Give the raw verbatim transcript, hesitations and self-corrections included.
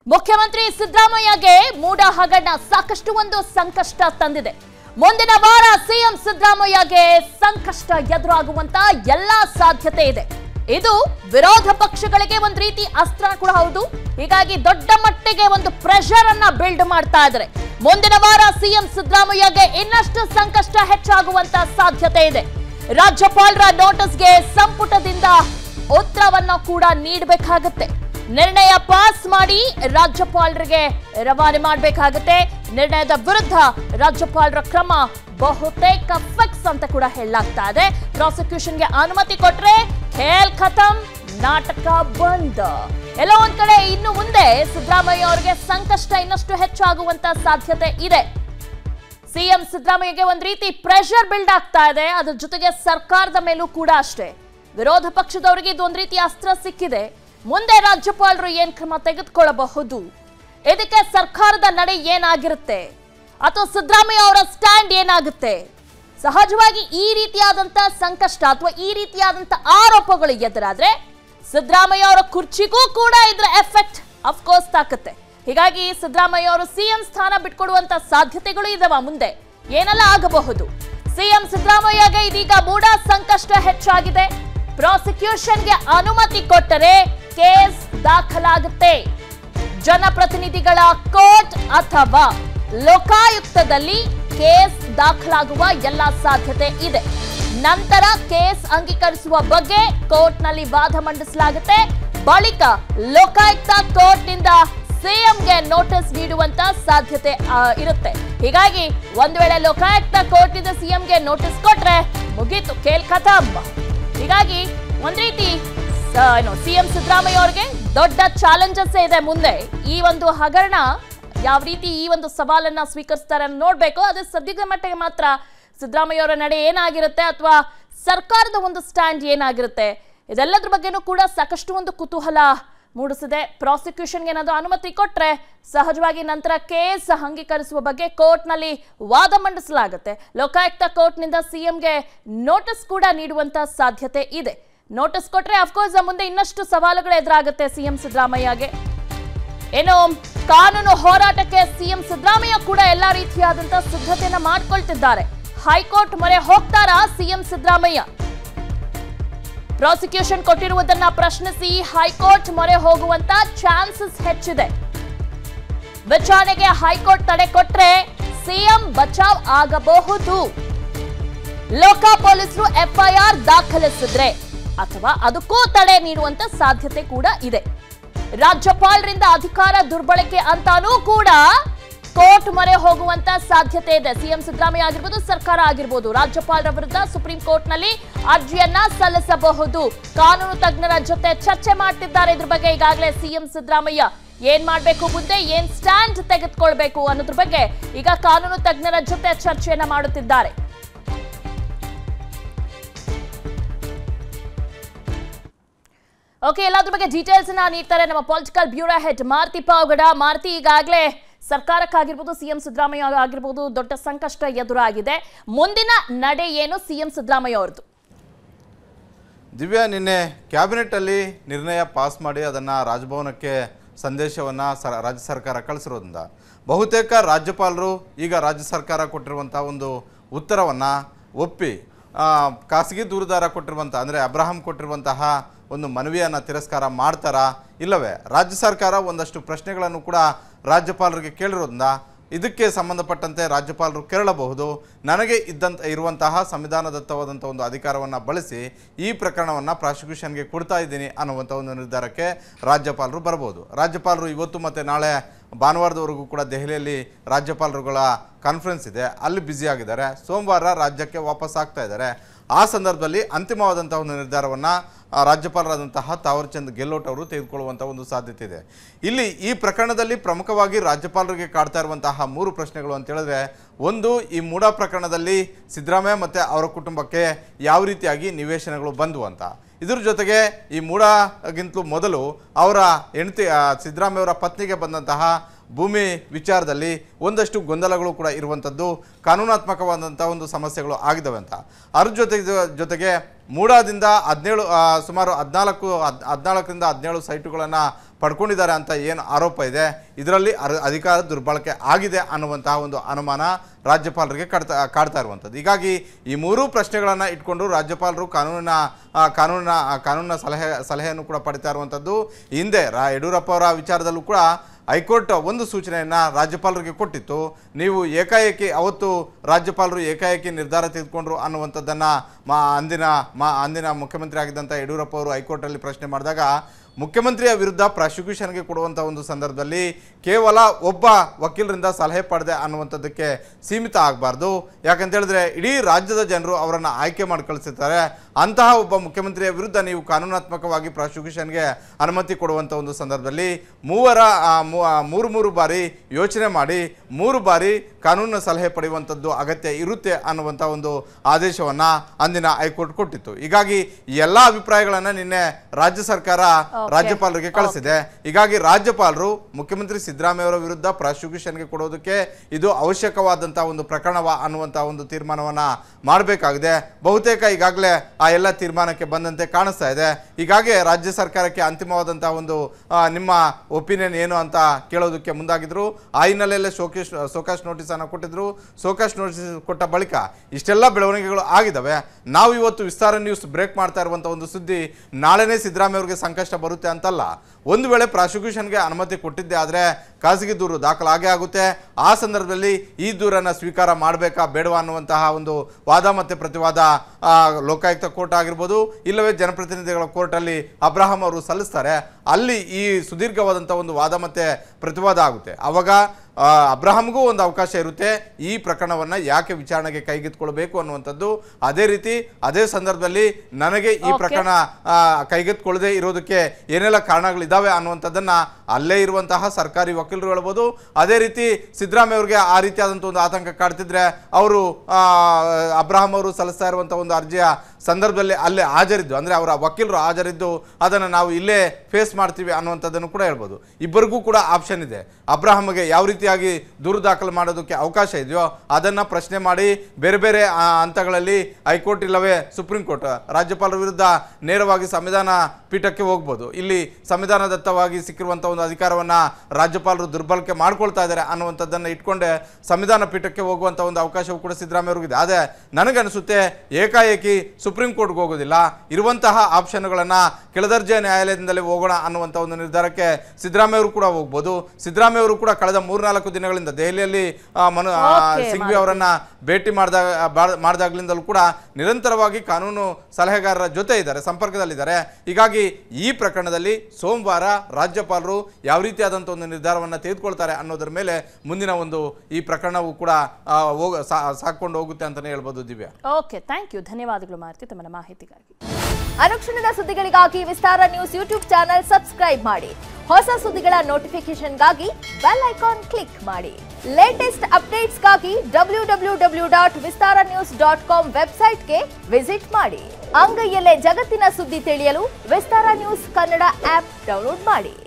ಮುಖ್ಯಮಂತ್ರಿ ಸಿದ್ದರಾಮಯ್ಯಗೆ ಮೂಡ ಹಗರಣ ಸಾಕಷ್ಟು ಒಂದು ಸಂಕಷ್ಟ ತಂದಿದೆ. ಮುಂದಿನ ವಾರ ಸಿಎಂ ಸಿದ್ದರಾಮಯ್ಯಗೆ ಸಂಕಷ್ಟ ಎದುರಾಗುವಂತ ಎಲ್ಲಾ ಸಾಧ್ಯತೆ ಇದೆ. ಇದು ವಿರೋಧ ಪಕ್ಷಗಳಿಗೆ ಒಂದು ರೀತಿ ಅಸ್ತ್ರ ಕೂಡ ಹೌದು. ಹೀಗಾಗಿ ದೊಡ್ಡ ಮಟ್ಟಿಗೆ ಒಂದು ಪ್ರೆಷರ್ ಅನ್ನ ಬಿಲ್ಡ್ ಮಾಡ್ತಾ ಇದ್ದಾರೆ. ಮುಂದಿನ ವಾರ ಸಿಎಂ ಸಿದ್ದರಾಮಯ್ಯಗೆ ಇನ್ನಷ್ಟು ಸಂಕಷ್ಟ ಹೆಚ್ಚಾಗುವಂತ ಸಾಧ್ಯತೆ ಇದೆ. ರಾಜ್ಯಪಾಲರ ನೋಟಿಸ್ಗೆ ಸಂಪುಟದಿಂದ ಉತ್ತರವನ್ನ ಕೂಡ ನೀಡಬೇಕಾಗುತ್ತೆ. ನಿರ್ಣಯ ಪಾಸ್ ಮಾಡಿ ರಾಜ್ಯಪಾಲರಿಗೆ ರವಾನೆ ಮಾಡಬೇಕಾಗುತ್ತೆ. ನಿರ್ಣಯದ ವಿರುದ್ಧ ರಾಜ್ಯಪಾಲರ ಕ್ರಮ ಬಹುತೇಕ ಫಿಕ್ಸ್ ಅಂತ ಕೂಡ ಹೇಳಲಾಗ್ತಾ ಇದೆ. ಪ್ರಾಸಿಕ್ಯೂಷನ್ಗೆ ಅನುಮತಿ ಕೊಟ್ರೆ ಖೇಲ್ ಖತಮ್, ನಾಟಕ ಬಂದ್. ಎಲ್ಲ ಒಂದ್ ಕಡೆ ಇನ್ನು ಮುಂದೆ ಸಿದ್ದರಾಮಯ್ಯ ಅವರಿಗೆ ಸಂಕಷ್ಟ ಇನ್ನಷ್ಟು ಹೆಚ್ಚಾಗುವಂತ ಸಾಧ್ಯತೆ ಇದೆ. ಸಿಎಂ ಸಿದ್ದರಾಮಯ್ಯಗೆ ಒಂದ್ ರೀತಿ ಪ್ರೆಷರ್ ಬಿಲ್ಡ್ ಆಗ್ತಾ ಇದೆ. ಅದ್ರ ಜೊತೆಗೆ ಸರ್ಕಾರದ ಮೇಲೂ ಕೂಡ ಅಷ್ಟೇ. ವಿರೋಧ ಪಕ್ಷದವರಿಗೆ ಇದು ಒಂದ್ ರೀತಿ ಅಸ್ತ್ರ ಸಿಕ್ಕಿದೆ. ಮುಂದೆ ರಾಜ್ಯಪಾಲರು ಏನ್ ಕ್ರಮ ತೆಗೆದುಕೊಳ್ಳಬಹುದು, ಇದಕ್ಕೆ ಸರ್ಕಾರದ ನಡೆ ಏನಾಗಿರುತ್ತೆ, ಅಥವಾ ಸಿದ್ದರಾಮಯ್ಯ ಅವರ ಸ್ಟ್ಯಾಂಡ್ ಏನಾಗುತ್ತೆ? ಸಹಜವಾಗಿ ಈ ರೀತಿಯಾದಂತ ಸಂಕಷ್ಟ ಅಥವಾ ಈ ರೀತಿಯಾದಂತ ಆರೋಪಗಳು ಎದುರಾದ್ರೆ ಸಿದ್ದರಾಮಯ್ಯ ಅವರ ಕುರ್ಚಿಗೂ ಕೂಡ ಇದರ ಎಫೆಕ್ಟ್ ಅಫ್ಕೋರ್ಸ್ ತಾಕತ್ತೆ. ಹೀಗಾಗಿ ಸಿದ್ದರಾಮಯ್ಯ ಅವರು ಸಿಎಂ ಸ್ಥಾನ ಬಿಟ್ಕೊಡುವಂತ ಸಾಧ್ಯತೆಗಳು ಇದಾವ. ಮುಂದೆ ಏನೆಲ್ಲ ಆಗಬಹುದು? ಸಿಎಂ ಸಿದ್ದರಾಮಯ್ಯಗೆ ಇದೀಗ ಮೂಡ ಸಂಕಷ್ಟ ಹೆಚ್ಚಾಗಿದೆ. ಪ್ರಾಸಿಕ್ಯೂಷನ್ಗೆ ಅನುಮತಿ ಕೊಟ್ಟರೆ ಕೇಸ್ ದಾಖಲಾಗುತ್ತೆ. ಜನಪ್ರತಿನಿಧಿಗಳ ಕೋರ್ಟ್ ಅಥವಾ ಲೋಕಾಯುಕ್ತದಲ್ಲಿ ಕೇಸ್ ದಾಖಲಾಗುವ ಎಲ್ಲ ಸಾಧ್ಯತೆ ಇದೆ. ನಂತರ ಕೇಸ್ ಅಂಗೀಕರಿಸುವ ಬಗ್ಗೆ ಕೋರ್ಟ್ನಲ್ಲಿ ವಾದ ಮಂಡಿಸಲಾಗುತ್ತೆ. ಬಳಿಕ ಲೋಕಾಯುಕ್ತ ಕೋರ್ಟ್ನಿಂದ ಸಿಎಂಗೆ ನೋಟಿಸ್ ನೀಡುವಂತ ಸಾಧ್ಯತೆ ಇರುತ್ತೆ. ಹೀಗಾಗಿ ಒಂದ್ ವೇಳೆ ಲೋಕಾಯುಕ್ತ ಕೋರ್ಟ್ನಿಂದ ಸಿಎಂಗೆ ನೋಟಿಸ್ ಕೊಟ್ರೆ ಮುಗೀತು, ಖೇಲ್ ಖತಮ್. ಹೀಗಾಗಿ ಒಂದ್ ರೀತಿ ಏನು ಸಿಎಂ ಸಿದ್ದರಾಮಯ್ಯ ಅವರಿಗೆ ದೊಡ್ಡ ಚಾಲೆಂಜಸ್ ಇದೆ ಮುಂದೆ. ಈ ಒಂದು ಹಗರಣ ಯಾವ ರೀತಿ ಈ ಒಂದು ಸವಾಲನ್ನ ಸ್ವೀಕರಿಸ್ತಾರೆ ನೋಡ್ಬೇಕು. ಅದು ಸದ್ಯದ ಮಟ್ಟಿಗೆ ಮಾತ್ರ ಸಿದ್ದರಾಮಯ್ಯ ಅವರ ನಡೆ ಏನಾಗಿರುತ್ತೆ ಅಥವಾ ಸರ್ಕಾರದ ಒಂದು ಸ್ಟ್ಯಾಂಡ್ ಏನಾಗಿರುತ್ತೆ, ಇದೆಲ್ಲದ್ರ ಬಗ್ಗೆನೂ ಕೂಡ ಸಾಕಷ್ಟು ಒಂದು ಕುತೂಹಲ ಮೂಡಿಸಿದೆ. ಪ್ರಾಸಿಕ್ಯೂಷನ್ಗೆ ಏನಾದರೂ ಅನುಮತಿ ಕೊಟ್ರೆ ಸಹಜವಾಗಿ ನಂತರ ಕೇಸ್ ಅಂಗೀಕರಿಸುವ ಬಗ್ಗೆ ಕೋರ್ಟ್ನಲ್ಲಿ ವಾದ ಮಂಡಿಸಲಾಗುತ್ತೆ. ಲೋಕಾಯುಕ್ತ ಕೋರ್ಟ್ನಿಂದ ಸಿಎಂಗೆ ನೋಟಿಸ್ ಕೂಡ ನೀಡುವಂತ ಸಾಧ್ಯತೆ ಇದೆ. ನೋಟಿಸ್ ಕೊಟ್ರೆ ಅಫ್ಕೋರ್ಸ್ ಮುಂದೆ ಇನ್ನಷ್ಟು ಸವಾಲುಗಳು ಎದುರಾಗುತ್ತೆ ಸಿಎಂ ಸಿದ್ದರಾಮಯ್ಯಗೆ. ಏನು ಕಾನೂನು ಹೋರಾಟಕ್ಕೆ ಸಿಎಂ ಸಿದ್ದರಾಮಯ್ಯ ಕೂಡ ಎಲ್ಲಾ ರೀತಿಯಾದಂತಹ ಸಿದ್ಧತೆಯನ್ನ ಮಾಡ್ಕೊಳ್ತಿದ್ದಾರೆ. ಹೈಕೋರ್ಟ್ ಮೊರೆ ಹೋಗ್ತಾರಾ ಸಿಎಂ ಸಿದ್ದರಾಮಯ್ಯ? ಪ್ರಾಸಿಕ್ಯೂಷನ್ ಕೊಟ್ಟಿರುವುದನ್ನ ಪ್ರಶ್ನಿಸಿ ಹೈಕೋರ್ಟ್ ಮೊರೆ ಹೋಗುವಂತ ಚಾನ್ಸಸ್ ಹೆಚ್ಚಿದೆ. ವಿಚಾರಣೆಗೆ ಹೈಕೋರ್ಟ್ ತಡೆ ಕೊಟ್ರೆ ಸಿಎಂ ಬಚಾವ್ ಆಗಬಹುದು. ಲೋಕ ಪೊಲೀಸರು ಎಫ್ಐಆರ್ ದಾಖಲಿಸಿದ್ರೆ ಅಥವಾ ಅದಕ್ಕೂ ತಡೆ ನೀಡುವಂತ ಸಾಧ್ಯತೆ ಕೂಡ ಇದೆ. ರಾಜ್ಯಪಾಲರಿಂದ ಅಧಿಕಾರ ದುರ್ಬಳಕೆ ಅಂತಾನೂ ಕೂಡ ಕೋರ್ಟ್ ಮೊರೆ ಹೋಗುವಂತ ಸಾಧ್ಯತೆ ಇದೆ. ಸಿಎಂ ಸಿದ್ದರಾಮಯ್ಯ ಆಗಿರ್ಬೋದು, ಸರ್ಕಾರ ಆಗಿರ್ಬೋದು, ರಾಜ್ಯಪಾಲರ ವಿರುದ್ಧ ಸುಪ್ರೀಂ ಕೋರ್ಟ್ ನಲ್ಲಿ ಅರ್ಜಿಯನ್ನ ಸಲ್ಲಿಸಬಹುದು. ಕಾನೂನು ತಜ್ಞರ ಜೊತೆ ಚರ್ಚೆ ಮಾಡ್ತಿದ್ದಾರೆ. ಇದ್ರ ಬಗ್ಗೆ ಈಗಾಗಲೇ ಸಿಎಂ ಸಿದ್ದರಾಮಯ್ಯ ಏನ್ ಮಾಡ್ಬೇಕು, ಮುಂದೆ ಏನ್ ಸ್ಟ್ಯಾಂಡ್ ತೆಗೆದುಕೊಳ್ಬೇಕು ಅನ್ನೋದ್ರ ಬಗ್ಗೆ ಈಗ ಕಾನೂನು ತಜ್ಞರ ಜೊತೆ ಚರ್ಚೆಯನ್ನ ಮಾಡುತ್ತಿದ್ದಾರೆ. ಓಕೆ, ಎಲ್ಲಾದ್ರ ಬಗ್ಗೆ ಡೀಟೇಲ್ಸ್ ಅನ್ನ ನೀಡ್ತಾರೆ ನಮ್ಮ political bureau head Maruti Pavagada. Maruti, ಈಗಾಗಲೇ ಸರ್ಕಾರಕ್ಕಾಗಿರ್ಬೋದು, ಸಿಎಂ ಸಿದ್ದರಾಮಯ್ಯ ಆಗಿರ್ಬೋದು ದೊಡ್ಡ ಸಂಕಷ್ಟ ಎದುರಾಗಿದೆ. ಮುಂದಿನ ನಡೆ ಏನು ಸಿಎಂ ಸಿದ್ದರಾಮಯ್ಯ ಅವರದು? ದಿವ್ಯಾ, ನಿನ್ನೆ ಕ್ಯಾಬಿನೆಟ್ ಅಲ್ಲಿ ನಿರ್ಣಯ ಪಾಸ್ ಮಾಡಿ ಅದನ್ನು ರಾಜಭವನಕ್ಕೆ ಸಂದೇಶವನ್ನು ಸ ರಾಜ್ಯ ಸರ್ಕಾರ ಕಳಿಸಿರೋದ್ರಿಂದ ಬಹುತೇಕ ರಾಜ್ಯಪಾಲರು ಈಗ ರಾಜ್ಯ ಸರ್ಕಾರ ಕೊಟ್ಟಿರುವಂಥ ಒಂದು ಉತ್ತರವನ್ನು ಒಪ್ಪಿ ಖಾಸಗಿ ದೂರುದಾರ ಕೊಟ್ಟಿರುವಂಥ ಅಂದರೆ ಅಬ್ರಹಾಂ ಕೊಟ್ಟಿರುವಂತಹ ಒಂದು ಮನವಿಯನ್ನು ತಿರಸ್ಕಾರ ಮಾಡ್ತಾರಾ, ಇಲ್ಲವೇ ರಾಜ್ಯ ಸರ್ಕಾರ ಒಂದಷ್ಟು ಪ್ರಶ್ನೆಗಳನ್ನು ಕೂಡ ರಾಜ್ಯಪಾಲರಿಗೆ ಕೇಳಿರೋದ್ರಿಂದ ಇದಕ್ಕೆ ಸಂಬಂಧಪಟ್ಟಂತೆ ರಾಜ್ಯಪಾಲರು ಕೇಳಬಹುದು. ನನಗೆ ಇದ್ದಂಥ ಇರುವಂತಹ ಸಂವಿಧಾನದತ್ತವಾದಂಥ ಒಂದು ಅಧಿಕಾರವನ್ನು ಬಳಸಿ ಈ ಪ್ರಕರಣವನ್ನು ಪ್ರಾಸಿಕ್ಯೂಷನ್ಗೆ ಕೊಡ್ತಾ ಇದ್ದೀನಿ ಅನ್ನುವಂಥ ಒಂದು ನಿರ್ಧಾರಕ್ಕೆ ರಾಜ್ಯಪಾಲರು ಬರಬಹುದು. ರಾಜ್ಯಪಾಲರು ಇವತ್ತು ಮತ್ತು ನಾಳೆ ಭಾನುವಾರದವರೆಗೂ ಕೂಡ ದೆಹಲಿಯಲ್ಲಿ ರಾಜ್ಯಪಾಲರುಗಳ ಕಾನ್ಫರೆನ್ಸ್ ಇದೆ, ಅಲ್ಲಿ ಬ್ಯುಸಿಯಾಗಿದ್ದಾರೆ. ಸೋಮವಾರ ರಾಜ್ಯಕ್ಕೆ ವಾಪಸ್ ಆಗ್ತಾ ಇದ್ದಾರೆ. ಆ ಸಂದರ್ಭದಲ್ಲಿ ಅಂತಿಮವಾದಂಥ ಒಂದು ನಿರ್ಧಾರವನ್ನು ರಾಜ್ಯಪಾಲರಾದಂತಹ ತಾವರ್ಚಂದ್ ಗೆಹ್ಲೋಟ್ ಅವರು ತೆಗೆದುಕೊಳ್ಳುವಂಥ ಒಂದು ಸಾಧ್ಯತೆ ಇದೆ. ಇಲ್ಲಿ ಈ ಪ್ರಕರಣದಲ್ಲಿ ಪ್ರಮುಖವಾಗಿ ರಾಜ್ಯಪಾಲರಿಗೆ ಕಾಡ್ತಾ ಇರುವಂತಹ ಮೂರು ಪ್ರಶ್ನೆಗಳು ಅಂತ ಹೇಳಿದ್ರೆ, ಒಂದು, ಈ ಮೂಡ ಪ್ರಕರಣದಲ್ಲಿ ಸಿದ್ದರಾಮಯ್ಯ ಮತ್ತು ಅವರ ಕುಟುಂಬಕ್ಕೆ ಯಾವ ರೀತಿಯಾಗಿ ನಿವೇಶನಗಳು ಬಂದವು ಅಂತ. ಇದ್ರ ಜೊತೆಗೆ ಈ ಮೂಡಗಿಂತಲೂ ಮೊದಲು ಅವರ ಹೆಂಡತಿ ಸಿದ್ದರಾಮಯ್ಯ ಅವರ ಪತ್ನಿಗೆ ಬಂದಂತಹ ಭೂಮಿ ವಿಚಾರದಲ್ಲಿ ಒಂದಷ್ಟು ಗೊಂದಲಗಳು ಕೂಡ ಇರುವಂಥದ್ದು, ಕಾನೂನಾತ್ಮಕವಾದಂಥ ಒಂದು ಸಮಸ್ಯೆಗಳು ಆಗಿದ್ದಾವೆ ಅಂತ. ಅದ್ರ ಜೊತೆ ಜೊತೆಗೆ ಮೂಡಾದಿಂದ ಹದಿನೇಳು ಸುಮಾರು ಹದಿನಾಲ್ಕು ಹದ್ ಹದಿನಾಲ್ಕರಿಂದ ಹದಿನೇಳು ಸೈಟುಗಳನ್ನು ಪಡ್ಕೊಂಡಿದ್ದಾರೆ ಅಂತ ಏನು ಆರೋಪ ಇದೆ, ಇದರಲ್ಲಿ ಅಧಿಕಾರ ದುರ್ಬಳಕೆ ಆಗಿದೆ ಅನ್ನುವಂತಹ ಒಂದು ಅನುಮಾನ ರಾಜ್ಯಪಾಲರಿಗೆ ಕಾಡ್ತಾ ಕಾಡ್ತಾ ಇರುವಂಥದ್ದು. ಹೀಗಾಗಿ ಈ ಮೂರೂ ಪ್ರಶ್ನೆಗಳನ್ನು ಇಟ್ಕೊಂಡು ರಾಜ್ಯಪಾಲರು ಕಾನೂನಿನ ಕಾನೂನಿನ ಕಾನೂನಿನ ಸಲಹೆ ಸಲಹೆಯನ್ನು ಕೂಡ ಪಡಿತಾ ಇರುವಂಥದ್ದು. ಹಿಂದೆ ರಾ ಯಡಿಯೂರಪ್ಪ ಅವರ ವಿಚಾರದಲ್ಲೂ ಕೂಡ ಹೈಕೋರ್ಟ್ ಒಂದು ಸೂಚನೆಯನ್ನು ರಾಜ್ಯಪಾಲರಿಗೆ ಕೊಟ್ಟಿತ್ತು. ನೀವು ಏಕಾಏಕಿ ಅವತ್ತು ರಾಜ್ಯಪಾಲರು ಏಕಾಏಕಿ ನಿರ್ಧಾರ ತೆಗೆದುಕೊಂಡ್ರು ಅನ್ನುವಂಥದ್ದನ್ನು ಮಾ ಅಂದಿನ ಮಾ ಅಂದಿನ ಮುಖ್ಯಮಂತ್ರಿ ಆಗಿದ್ದಂಥ ಯಡಿಯೂರಪ್ಪ ಅವರು ಹೈಕೋರ್ಟಲ್ಲಿ ಪ್ರಶ್ನೆ ಮಾಡಿದಾಗ ಮುಖ್ಯಮಂತ್ರಿಯ ವಿರುದ್ಧ ಪ್ರಾಸಿಕ್ಯೂಷನ್ಗೆ ಕೊಡುವಂಥ ಒಂದು ಸಂದರ್ಭದಲ್ಲಿ ಕೇವಲ ಒಬ್ಬ ವಕೀಲರಿಂದ ಸಲಹೆ ಪಡೆದೆ ಅನ್ನುವಂಥದ್ದಕ್ಕೆ ಸೀಮಿತ ಆಗಬಾರ್ದು. ಯಾಕಂತ ಹೇಳಿದ್ರೆ ಇಡೀ ರಾಜ್ಯದ ಜನರು ಅವರನ್ನು ಆಯ್ಕೆ ಮಾಡಿ ಕಳಿಸಿರ್ತಾರೆ. ಅಂತಹ ಒಬ್ಬ ಮುಖ್ಯಮಂತ್ರಿಯ ವಿರುದ್ಧ ನೀವು ಕಾನೂನಾತ್ಮಕವಾಗಿ ಪ್ರಾಸಿಕ್ಯೂಷನ್ಗೆ ಅನುಮತಿ ಕೊಡುವಂಥ ಒಂದು ಸಂದರ್ಭದಲ್ಲಿ ಮೂವರ ಮೂರು ಮೂರು ಬಾರಿ ಯೋಚನೆ ಮಾಡಿ ಮೂರು ಬಾರಿ ಕಾನೂನು ಸಲಹೆ ಪಡೆಯುವಂಥದ್ದು ಅಗತ್ಯ ಇರುತ್ತೆ ಅನ್ನುವಂಥ ಒಂದು ಆದೇಶವನ್ನು ಅಂದಿನ ಹೈಕೋರ್ಟ್ ಕೊಟ್ಟಿತ್ತು. ಹೀಗಾಗಿ ಈ ಎಲ್ಲ ಅಭಿಪ್ರಾಯಗಳನ್ನು ನಿನ್ನೆ ರಾಜ್ಯ ಸರ್ಕಾರ ರಾಜ್ಯಪಾಲರಿಗೆ ಕಳಿಸಿದೆ. ಹೀಗಾಗಿ ರಾಜ್ಯಪಾಲರು ಮುಖ್ಯಮಂತ್ರಿ ಸಿದ್ದರಾಮಯ್ಯ ಅವರ ವಿರುದ್ಧ ಪ್ರಾಸಿಕ್ಯೂಷನ್ಗೆ ಕೊಡೋದಕ್ಕೆ ಇದು ಅವಶ್ಯಕವಾದಂತಹ ಒಂದು ಪ್ರಕರಣವ ಅನ್ನುವಂತಹ ಒಂದು ತೀರ್ಮಾನವನ್ನ ಮಾಡಬೇಕಾಗಿದೆ. ಬಹುತೇಕ ಈಗಾಗಲೇ ಆ ಎಲ್ಲ ತೀರ್ಮಾನಕ್ಕೆ ಬಂದಂತೆ ಕಾಣಿಸ್ತಾ ಇದೆ. ಹೀಗಾಗಿ ರಾಜ್ಯ ಸರ್ಕಾರಕ್ಕೆ ಅಂತಿಮವಾದಂತಹ ಒಂದು ನಿಮ್ಮ ಒಪಿನಿಯನ್ ಏನು ಅಂತ ಕೇಳೋದಕ್ಕೆ ಮುಂದಾಗಿದ್ರು. ಆ ಹಿನ್ನೆಲೆಯಲ್ಲೇ ಶೋಕೇಶ್ ಸೋಕಾಶ್ ನೋಟಿಸ್ ಅನ್ನು ಕೊಟ್ಟಿದ್ರು. ಸೋಕಾಶ್ ನೋಟಿಸ್ ಕೊಟ್ಟ ಬಳಿಕ ಇಷ್ಟೆಲ್ಲ ಬೆಳವಣಿಗೆಗಳು ಆಗಿದ್ದಾವೆ. ನಾವು ಇವತ್ತು ವಿಸ್ತಾರ ನ್ಯೂಸ್ ಬ್ರೇಕ್ ಮಾಡ್ತಾ ಇರುವಂತಹ ಒಂದು ಸುದ್ದಿ ನಾಳೆನೇ ಸಿದ್ದರಾಮಯ್ಯ ಅವರಿಗೆ ಸಂಕಷ್ಟ ಬರುತ್ತೆ ಅಂತಲ್ಲ. ಒಂದು ವೇಳೆ ಪ್ರಾಸಿಕ್ಯೂಷನ್ಗೆ ಅನುಮತಿ ಕೊಟ್ಟಿದ್ದೆ ಆದರೆ ಖಾಸಗಿ ದೂರು ದಾಖಲಾಗೇ ಆಗುತ್ತೆ. ಆ ಸಂದರ್ಭದಲ್ಲಿ ಈ ದೂರನ್ನು ಸ್ವೀಕಾರ ಮಾಡಬೇಕಾ ಬೇಡವಾ ಅನ್ನುವಂತಹ ಒಂದು ವಾದ ಮತ್ತು ಪ್ರತಿವಾದ ಲೋಕಾಯುಕ್ತ ಕೋರ್ಟ್ ಆಗಿರ್ಬೋದು, ಇಲ್ಲವೇ ಜನಪ್ರತಿನಿಧಿಗಳ ಕೋರ್ಟಲ್ಲಿ ಅಬ್ರಹಾಂ ಅವರು ಸಲ್ಲಿಸ್ತಾರೆ. ಅಲ್ಲಿ ಈ ಸುದೀರ್ಘವಾದಂಥ ಒಂದು ವಾದ ಮತ್ತು ಪ್ರತಿವಾದ ಆಗುತ್ತೆ. ಆವಾಗ ಅಬ್ರಹಾಂಗೂ ಒಂದು ಅವಕಾಶ ಇರುತ್ತೆ ಈ ಪ್ರಕರಣವನ್ನು ಯಾಕೆ ವಿಚಾರಣೆಗೆ ಕೈಗೆತ್ತಿಕೊಳ್ಬೇಕು ಅನ್ನುವಂಥದ್ದು. ಅದೇ ರೀತಿ ಅದೇ ಸಂದರ್ಭದಲ್ಲಿ ನನಗೆ ಈ ಪ್ರಕರಣ ಕೈಗೆತ್ತಿಕೊಳ್ಳದೆ ಇರೋದಕ್ಕೆ ಏನೆಲ್ಲ ಕಾರಣಗಳಿದ್ದಾವೆ ಅನ್ನುವಂಥದ್ದನ್ನು ಅಲ್ಲೇ ಇರುವಂತಹ ಸರ್ಕಾರಿ ವಕೀಲರು ಹೇಳ್ಬೋದು. ಅದೇ ರೀತಿ ಸಿದ್ದರಾಮಯ್ಯ ಅವರಿಗೆ ಆ ರೀತಿಯಾದಂಥ ಒಂದು ಆತಂಕ ಕಾಡ್ತಿದ್ರೆ ಅವರು ಅಬ್ರಹಾಂ ಅವರು ಸಲ್ಲಿಸ್ತಾ ಇರುವಂಥ ಒಂದು ಅರ್ಜಿಯ ಸಂದರ್ಭದಲ್ಲಿ ಅಲ್ಲೇ ಹಾಜರಿದ್ದು, ಅಂದರೆ ಅವರ ವಕೀಲರು ಹಾಜರಿದ್ದು ಅದನ್ನು ನಾವು ಇಲ್ಲೇ ಫೇಸ್ ಮಾಡ್ತೀವಿ ಅನ್ನುವಂಥದ್ದನ್ನು ಕೂಡ ಹೇಳ್ಬೋದು. ಇಬ್ಬರಿಗೂ ಕೂಡ ಆಪ್ಷನ್ ಇದೆ. ಅಬ್ರಹಾಂಗೆ ಯಾವ ರೀತಿಯಾಗಿ ದೂರು ದಾಖಲು ಮಾಡೋದಕ್ಕೆ ಅವಕಾಶ ಇದೆಯೋ ಅದನ್ನು ಪ್ರಶ್ನೆ ಮಾಡಿ ಬೇರೆ ಬೇರೆ ಹಂತಗಳಲ್ಲಿ ಹೈಕೋರ್ಟ್ ಇಲ್ಲವೇ ಸುಪ್ರೀಂ ಕೋರ್ಟ್ ರಾಜ್ಯಪಾಲರ ವಿರುದ್ಧ ನೇರವಾಗಿ ಸಂವಿಧಾನ ಪೀಠಕ್ಕೆ ಹೋಗ್ಬೋದು. ಇಲ್ಲಿ ಸಂವಿಧಾನದತ್ತವಾಗಿ ಸಿಕ್ಕಿರುವಂಥ ಒಂದು ಅಧಿಕಾರವನ್ನು ರಾಜ್ಯಪಾಲರು ದುರ್ಬಳಕೆ ಮಾಡ್ಕೊಳ್ತಾ ಇದ್ದಾರೆ ಅನ್ನುವಂಥದ್ದನ್ನು ಇಟ್ಕೊಂಡೆ ಸಂವಿಧಾನ ಪೀಠಕ್ಕೆ ಹೋಗುವಂಥ ಒಂದು ಅವಕಾಶವೂ ಕೂಡ ಸಿದ್ದರಾಮಯ್ಯ ಅವರಿಗಿದೆ. ಆದರೆ ನನಗನ್ನಿಸುತ್ತೆ ಏಕಾಏಕಿ ಸುಪ್ರೀಂ ಕೋರ್ಟ್ಗೆ ಹೋಗೋದಿಲ್ಲ. ಇರುವಂತಹ ಆಪ್ಷನ್ಗಳನ್ನು ಕೆಳದರ್ಜೆ ನ್ಯಾಯಾಲಯದಿಂದಲೇ ಹೋಗೋಣ ಅನ್ನುವಂಥ ಒಂದು ನಿರ್ಧಾರಕ್ಕೆ ಸಿದ್ದರಾಮಯ್ಯ ಅವರು ಕೂಡ ಹೋಗ್ಬೋದು. ಸಿದ್ದರಾಮಯ್ಯ ಅವರು ಕೂಡ ಕಳೆದ ಮೂರ್ನಾಲ್ಕು ದಿನಗಳಿಂದ ದೆಹಲಿಯಲ್ಲಿ ಮನು ಸಿಂಘ್ವಿ ಅವರನ್ನ ಭೇಟಿ ಮಾಡಿದಾಗ ಮಾಡಿದಾಗ್ಲಿಂದಲೂ ಕೂಡ ನಿರಂತರವಾಗಿ ಕಾನೂನು ಸಲಹೆಗಾರರ ಜೊತೆ ಇದ್ದಾರೆ, ಸಂಪರ್ಕದಲ್ಲಿದ್ದಾರೆ. ಹೀಗಾಗಿ ಈ ಪ್ರಕರಣದಲ್ಲಿ ಸೋಮವಾರ ರಾಜ್ಯಪಾಲರು ಯಾವ ರೀತಿಯಾದಂಥ ಒಂದು ನಿರ್ಧಾರವನ್ನು ತೆಗೆದುಕೊಳ್ತಾರೆ ಅನ್ನೋದರ ಮೇಲೆ ಮುಂದಿನ ಒಂದು ಈ ಪ್ರಕರಣವು ಕೂಡ ಹೋಗ ಸಾಕೊಂಡು ಹೋಗುತ್ತೆ ಅಂತಾನೆ ಹೇಳ್ಬೋದು. ದಿವ್ಯಾ, ಓಕೆ, ಥ್ಯಾಂಕ್ ಯು, ಧನ್ಯವಾದಗಳು ಮಾರುತಿ ತಮ್ಮ ಮಾಹಿತಿಗಾಗಿ. ಅನುಕ್ಷಣದ ಸುದ್ದಿಗಳಿಗಾಗಿ Vistara news YouTube channel subscribe ಮಾಡಿ. ಹೊಸ ಸುದ್ದಿಗಳ ನೋಟಿಫಿಕೇಶನ್ಗಾಗಿ ಬೆಲ್ ಐಕಾನ್ ಕ್ಲಿಕ್ ಮಾಡಿ. ಲೇಟೆಸ್ಟ್ ಅಪ್ಡೇಟ್ಸ್ಗಾಗಿ W W W dot Vistara news dot com ವೆಬ್ಸೈಟ್ಗೆ ವಿಸಿಟ್ ಮಾಡಿ. ಅಂಗೈಯಲ್ಲೇ ಜಗತ್ತಿನ ಸುದ್ದಿ ತಿಳಿಯಲು Vistara news Kannada app download ಮಾಡಿ.